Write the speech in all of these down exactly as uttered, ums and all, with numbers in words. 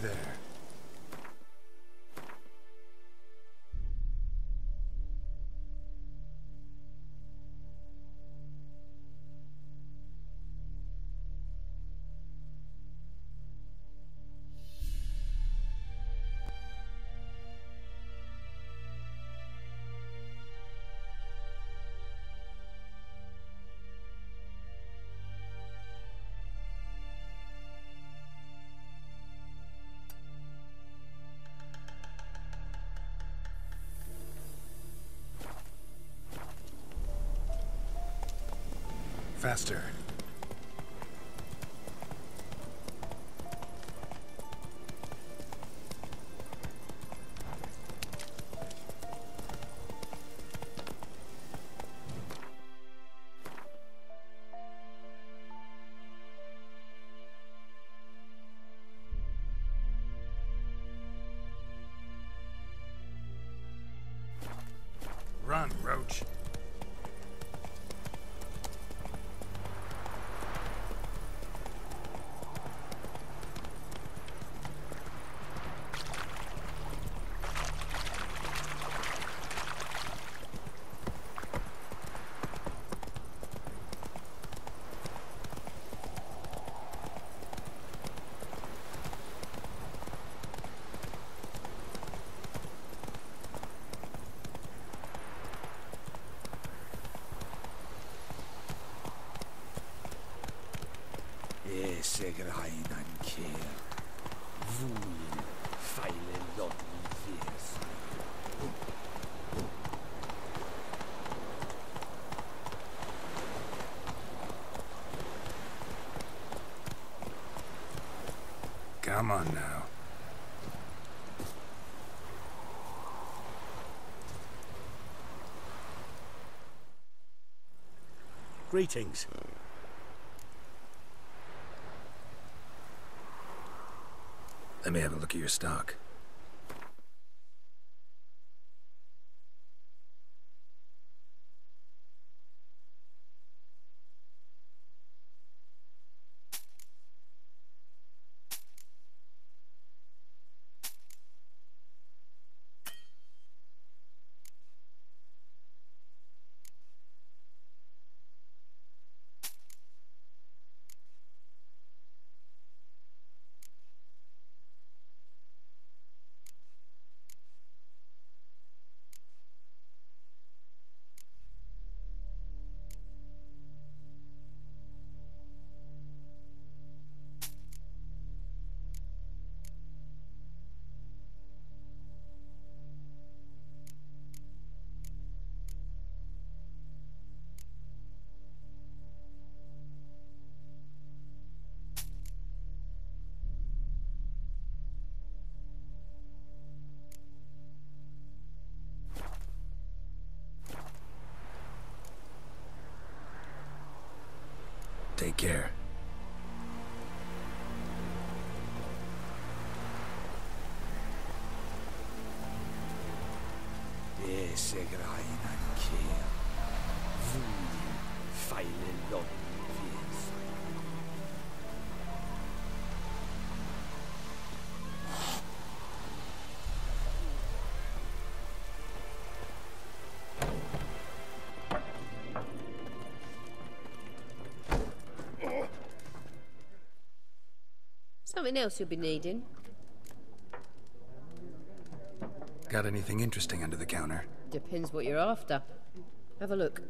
there. Faster. Run, Roach. Segrain an Keir. Fwyl, feile lodni fies. Come on now. Greetings. Let me have a look at your stock. Take care. Segrain an Keir. Fwyl, feile lodni fies. Something else you'll be needing? Got anything interesting under the counter? Depends what you're after. Have a look.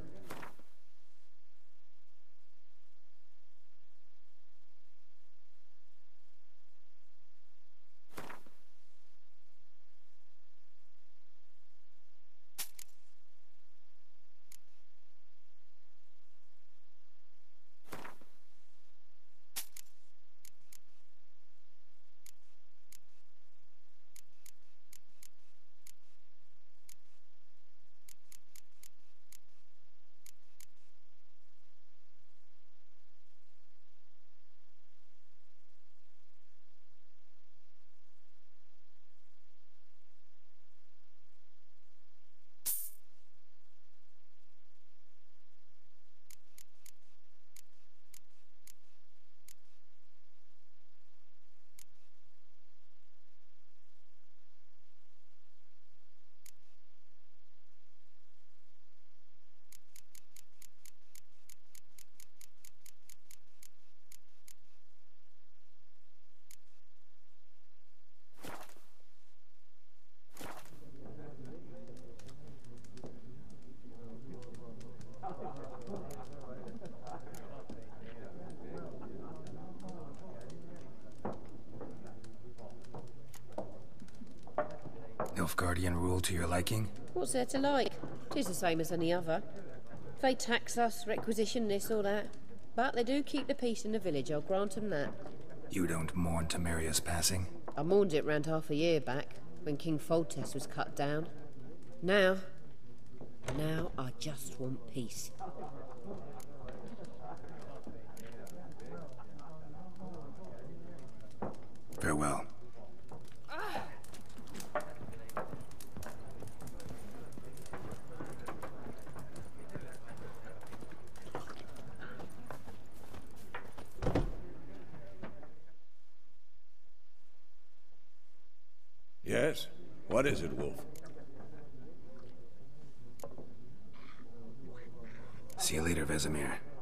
Nilfgaardian rule to your liking? What's there to like? Tis the same as any other. They tax us, requisition this or that. But they do keep the peace in the village, I'll grant 'em that. You don't mourn Temeria's passing? I mourned it round half a year back, when King Foltest was cut down. Now... now I just want peace. Farewell. Yes? What is it, Wolf? See you later, Vesemir.